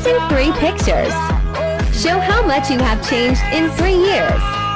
Using 3 pictures. Show how much you have changed in 3 years.